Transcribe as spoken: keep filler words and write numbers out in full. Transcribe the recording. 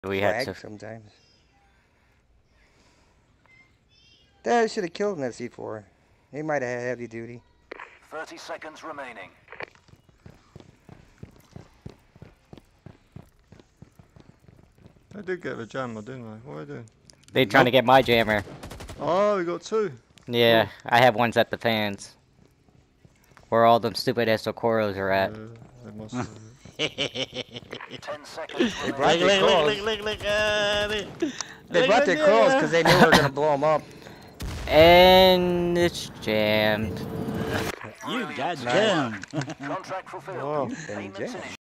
We had to. Sometimes. Dad should have killed him that C four. He might have had heavy duty. Thirty seconds remaining. I did get the jammer, didn't I? What are I doing? They trying to get my jammer. Oh, we got two. Yeah, I have ones at the fans. Where all them stupid S Socorros are at. Uh, they must have. Ten seconds They brought remaining. their crows. look, look, look, uh, They brought their crows because they knew we were gonna blow them up. And it's jammed. You got Nice. jammed. Contract fulfilled. Oh. Been Payments jammed. initiated.